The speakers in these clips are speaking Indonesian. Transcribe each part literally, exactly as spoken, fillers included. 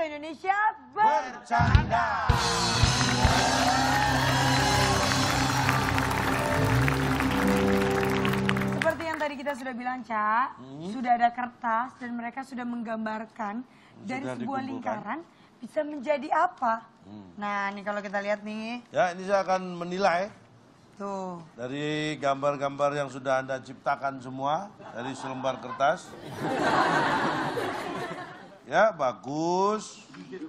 waktu Indonesia Bercanda. Seperti yang tadi kita sudah bilang, Ca, hmm. sudah ada kertas dan mereka sudah menggambarkan sudah dari sebuah lingkaran bisa menjadi apa. Hmm. Nah, ini kalau kita lihat nih. Ya, ini saya akan menilai. Tuh. Dari gambar-gambar yang sudah Anda ciptakan semua, dari selembar kertas. Ya, bagus.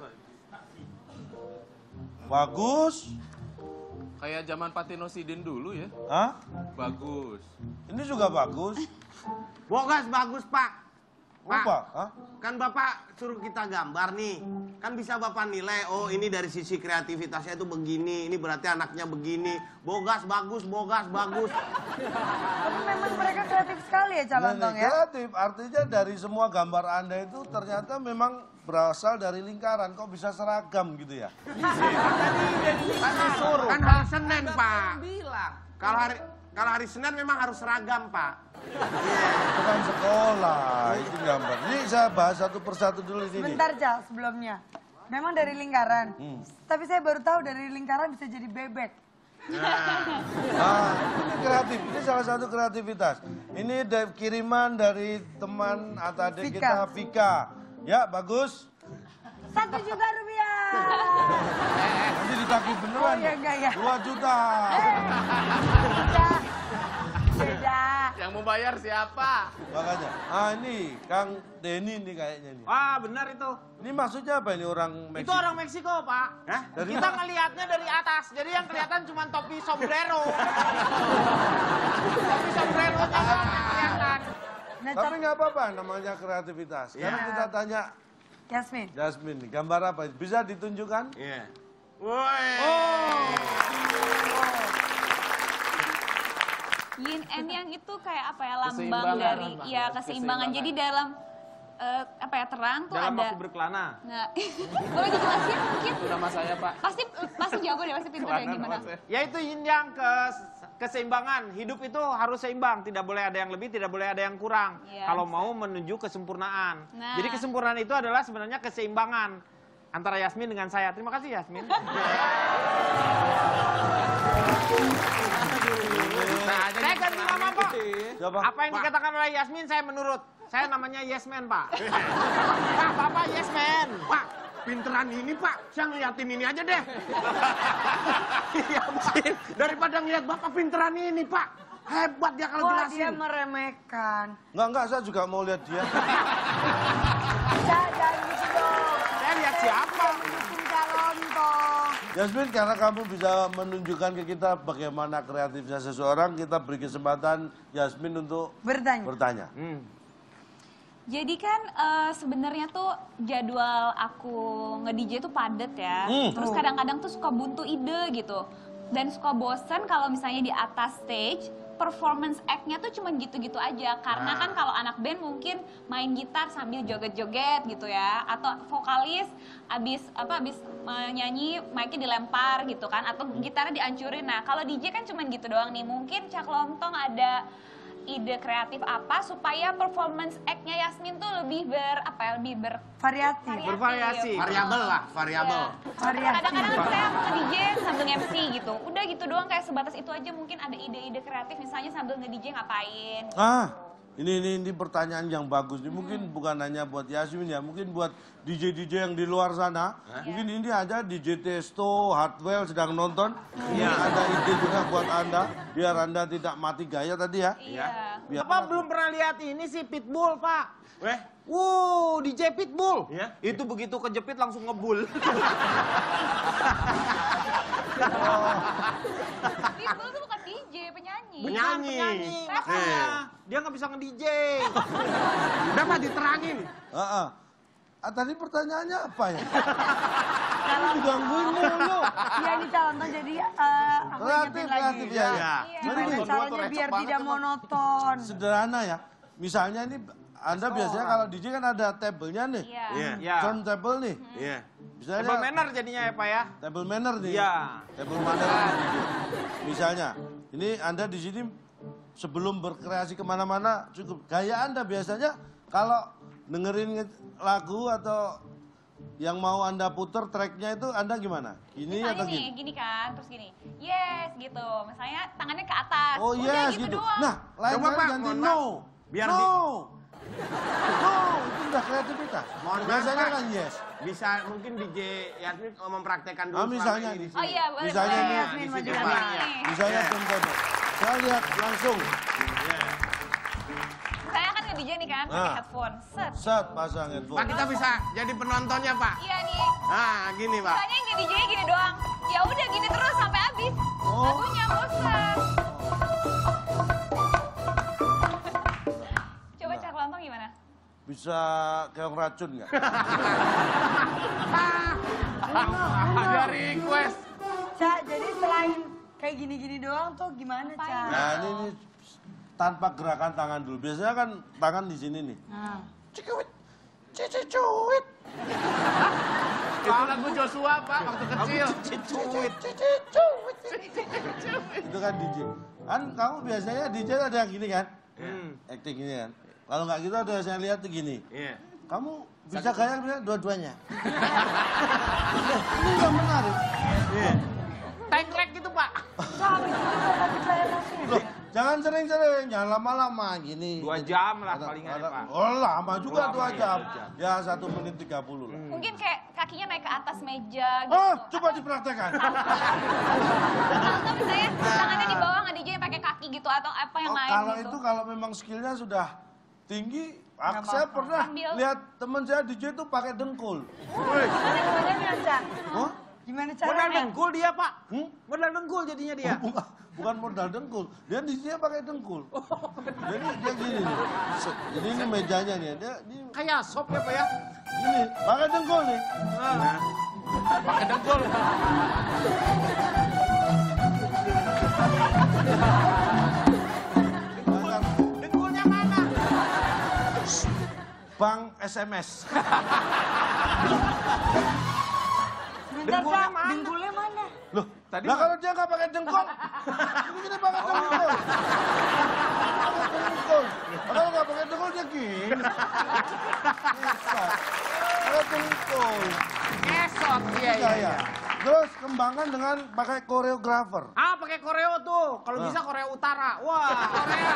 Bagus. Kayak zaman Patino Sidin dulu ya. Hah? Bagus. Ini juga bagus. Bogas bagus, Pak. Pak, Apa? Hah? kan Bapak suruh kita gambar nih. Kan bisa Bapak nilai, oh ini dari sisi kreativitasnya itu begini, ini berarti anaknya begini. Bogas bagus, bogas bagus. Tapi memang mereka kreatif sekali ya, Ca Lontong ya? Kreatif, artinya dari semua gambar Anda itu ternyata memang berasal dari lingkaran. Kok bisa seragam gitu ya? Kan disuruh. Kan hari Senin, Pak. Kalau hari kalau hari Senin memang harus seragam, Pak. Itu kan sekolah, itu gambar. Ini saya bahas satu persatu dulu ini. Sebentar, Ca, sebelumnya. Memang dari lingkaran. Hmm. Tapi saya baru tahu dari lingkaran bisa jadi bebek. Nah, nah, ini kreatif. Ini salah satu kreativitas. Ini dari kiriman dari teman atau adik kita, Vika. Ya, bagus. Satu juta rupiah. Nanti ditagih beneran. Oh, iya, enggak, ya. Dua juta. Beda. Beda. Yang mau bayar siapa? Makanya. Ah, ini Kang Denny nih kayaknya nih. Wah, benar itu. Ini maksudnya apa ini orang Meksiko? Itu orang Meksiko, Pak. Hah? Dari Kita mana? ngelihatnya dari atas, jadi yang kelihatan cuma topi sombrero. Topi sombrero doang yang kelihatan. Nah, Tapi nggak apa-apa, namanya kreativitas. Sekarang Ya. kita tanya Yasmin. Jasmine, nih, gambar apa? Bisa ditunjukkan? Iya. Woi. Oh. Yin and yang itu kayak apa ya, lambang Keseimbangan, dari lambang. ya keseimbangan. Keseimbangan. Jadi dalam eh, apa ya, terang tuh Dalam ada. aku berkelana. Nah, boleh dijelasin mungkin? Itu nama saya, Pak. Pasti pasti jago deh, pasti pintar ya Kelana gimana? nama saya. Ya itu yin yang ke keseimbangan. Hidup itu harus seimbang, tidak boleh ada yang lebih, tidak boleh ada yang kurang. Iya, Kalau bisa. mau menuju kesempurnaan. Nah. Jadi kesempurnaan itu adalah sebenarnya keseimbangan antara Yasmin dengan saya. Terima kasih Yasmin. Saya ganti nama, Pak. Siapa? Apa yang dikatakan oleh Yasmin saya menurut. Saya namanya Yesman, Pak. Pak, Bapak Yesman. Pak, pinteran ini, Pak. Saya ngeliatin ini aja deh. Iya, Pak. Daripada ngeliat Bapak pinteran ini, Pak. Hebat dia kalau Wah, jelasin. dia meremehkan. Enggak, enggak, saya juga mau lihat dia. Ca, jangan gitu dong. Saya lihat siapa? Mendukung Ca Lontong. Jasmine, karena kamu bisa menunjukkan ke kita bagaimana kreatifnya seseorang, kita beri kesempatan Jasmine untuk Bertanya. bertanya. Hmm. Jadi kan eh, sebenarnya tuh jadwal aku nge-D J tuh padet ya. Hmm. Terus kadang-kadang tuh suka buntu ide gitu. Dan suka bosen kalau misalnya di atas stage performance act-nya tuh cuma gitu-gitu aja. Karena kan kalau anak band mungkin main gitar sambil joget-joget gitu ya. Atau vokalis abis apa abis menyanyi mic-nya dilempar gitu kan. Atau gitarnya dihancurin. Nah kalau D J kan cuma gitu doang nih. Mungkin Cak Lontong ada ide kreatif apa supaya performance act-nya Yasmin tuh lebih ber apa ya, lebih ber Variatif. Bervariasi. Variabel lah, variabel. Variatif. Kadang-kadang kan saya mau nge-D J sambil nge-M C gitu. Udah gitu doang, kayak sebatas itu aja. Mungkin ada ide-ide kreatif misalnya sambil nge-D J ngapain. Ah, ini, ini, ini pertanyaan yang bagus. Ini mungkin bukan hanya buat Yasmin ya, mungkin buat D J-D J yang di luar sana. Mungkin ini ada D J Testo, Hardwell sedang nonton. Ini ada ide juga buat Anda, biar Anda tidak mati gaya tadi ya. Iya. Biar Bapak belum pernah lihat ini sih Pitbull, Pak. Weh, Wow, D J Pitbull. Iya? Itu begitu kejepit langsung ngebul. Pitbull tuh bukan D J, penyanyi. Penyanyi. Penyanyi, Eh. makanya dia nggak bisa nge-D J. Udah, Pak, diterangin. Ah, ah. Ah, tadi pertanyaannya apa ya? Digangguin mulu. Iya, ini Ca Lontong jadi eh, aku Kreatif, ingetin lagi. kreatif ya. Iya. Gimana caranya biar tidak monoton. Sederhana ya. Misalnya ini Anda biasanya kalau D J kan ada table-nya nih. Iya. Iya. Ya. Turntable nih. Iya. Misalnya Table manner jadinya ya, Pak ya. table manner nih. Iya. Table manner nih, D J. Misalnya, ini Anda di sini sebelum berkreasi kemana-mana cukup. Gaya Anda biasanya kalau dengerin lagu atau yang mau Anda puter tracknya itu Anda gimana? Ini Misalnya atau nih, gini? gini kan, terus gini, yes gitu. Misalnya tangannya ke atas. Oh Udah yes gitu, gitu. doang. Nah, lain Coba, kali Pak, ganti mohon no. Biar no. di- No, itu udah kreativitas. Mohon maaf, Biasanya Pak. kan yes. Bisa mungkin D J Yasmin mempraktekkan dulu Ah, selama misalnya ini di nih. sini. Oh iya, boleh. Misalnya boleh. nih, Yasmin di maju sini, ke Pak. depan. Nih. Misalnya contohnya, saya lihat langsung, Saya kan nge-D J nih kan, pakai Ah. headphone. Set. set pasang Pak, headphone. kita bisa jadi penontonnya, Pak. Iya nih. Nah, gini, Pak. Misalnya yang nge-D J gini doang. Ya udah gini terus sampai habis. Oh. Lagunya bosan. Coba cak lontong gimana? Bisa keong racun nggak? Ada request. Ca, jadi selain kayak gini-gini doang tuh gimana, Ca? Nah ini, ini tanpa gerakan tangan dulu. Biasanya kan tangan di sini nih. Nah. Cikuit, cici cuit, Itu lagu Joshua, Pak, waktu kecil. cuit, cici cuit. Itu kan D J. Kan kamu biasanya D J ada yang gini kan? Acting gini kan? Kalau nggak gitu ada yang saya lihat tuh gini. Iya. Kamu bisa gaya bisa dua-duanya. Ini yang menarik. Tanglek gitu, Pak. Sampai gitu nggak percaya masih. Loh, jangan sering-sering, jangan lama-lama gini. Dua Jadi, jam lah ada- palingan ya, ada- Pak. Oh lama juga Lama, dua ya, jam. dua jam. Ya satu menit tiga puluh lah. Mungkin kayak kakinya naik ke atas meja gitu. Oh, coba dipraktekkan. Atau misalnya tangannya di bawah nge-D J pakai kaki gitu atau apa yang Oh, lain kalau gitu. itu kalau memang skillnya sudah tinggi, ah, Nggak saya apa-apa. pernah Ambil. lihat teman saya D J itu pakai dengkul. Gimana gimana, Ca? Oh, Gimana Modal caranya? dengkul dia, Pak. Hmm? Modal dengkul jadinya dia. bukan, bukan modal dengkul, dia D J pakai dengkul. Jadi dia gini nih, set, jadi ini mejanya nih, dia ini, Kayak sop ya, Pak ya. gini, pakai dengkul nih. Pakai dengkul. Pakai Dengkulnya mana? Bank S M S. Sebentar, Dengkulnya Ca. mana? Dengkulnya mana? Loh, Tadi nah mah- kalau dia nggak pakai dengkul, ini kita pakai dengkul. Pakai dengkul. Nah, kalau nggak pakai dengkul dia gini. Bisa. Pakai dengkul. Kesot. Iya, iya. Gaya. Terus kembangkan dengan pakai koreografer. Ah, pakai koreo tuh. Kalau Nah. bisa koreo utara. Wah, Korea.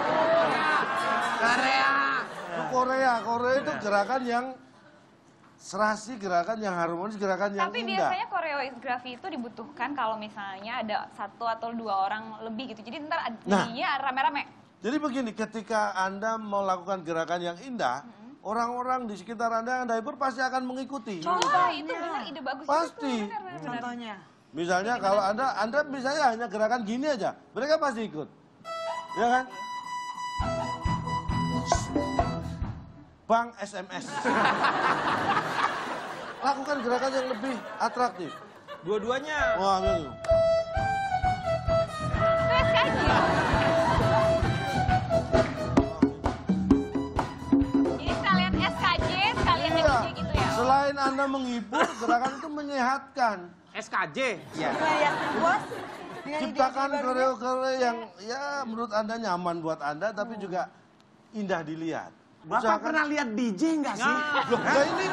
Korea. Itu Korea, Korea itu gerakan yang serasi, gerakan yang harmonis, gerakan yang Tapi indah. biasanya koreografi itu dibutuhkan kalau misalnya ada satu atau dua orang lebih gitu. Jadi ntar ad- Nah. jadinya rame-rame. Jadi begini, ketika Anda melakukan gerakan yang indah, orang-orang di sekitar Anda yang diaper pasti akan mengikuti. Wah, itu benar ide bagus. Pasti. Itu benar, benar, benar. Contohnya. Misalnya kalau Anda Anda misalnya hanya gerakan gini aja, mereka pasti ikut. Ya kan? Bank S M S. Lakukan gerakan yang lebih atraktif. Dua-duanya. Wah, gitu. Itu S K J. Jadi sekalian S K J, sekalian Iya. D J gitu ya. Selain Anda menghibur, gerakan itu menyehatkan. S K J. Iya. Nah, Yasmin puas dengan ide-ide Ciptakan barunya? koreo-koreo yang ya menurut Anda nyaman buat Anda, tapi juga indah dilihat. Bapak Usahakan- pernah lihat D J nggak sih? Loh, lah ini.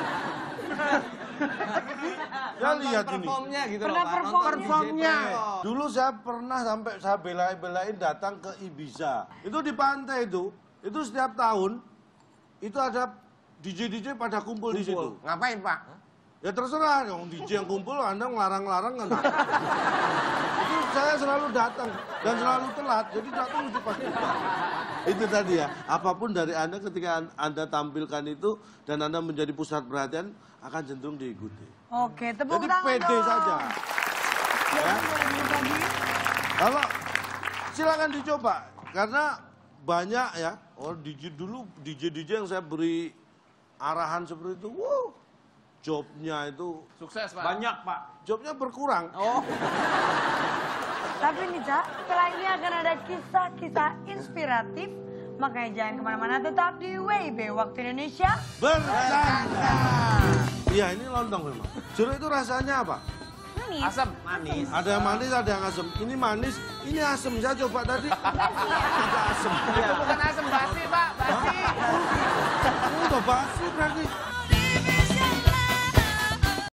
Ya lihat ini. Performnya gitu Pernah loh, Pak. perform- Nonton Performnya. D J. Dulu saya pernah sampai saya bela-belain datang ke Ibiza. Itu di pantai itu, itu setiap tahun itu ada D J D J pada kumpul, di situ. Ngapain, Pak? Ya terserah, yang D J yang kumpul Anda ngelarang-larang kan. Itu saya selalu datang dan selalu telat, jadi datang itu pasti. Itu tadi ya, apapun dari Anda ketika Anda tampilkan itu dan Anda menjadi pusat perhatian akan cenderung diikuti. Oke, tepuk Jadi tangan pede dong. saja. Ya, boleh duduk lagi. Kalau silakan dicoba karena banyak ya. Oh D J dulu D J D J yang saya beri arahan seperti itu, wow, jobnya itu Sukses, Pak. Banyak, Pak. jobnya berkurang. Oh. Tapi nih, Ca, setelah ini akan ada kisah-kisah inspiratif. Makanya jangan kemana-mana, tetap di W I B Waktu Indonesia. Bercanda. Iya ini lontong memang. Jeruk itu rasanya apa? Manis. Asam. Manis. Ada yang manis, ada yang asam. Ini manis, ini asam. Saya coba tadi. Tidak asam. Itu bukan asam basi, Pak. Basi. Ini udah basi berarti.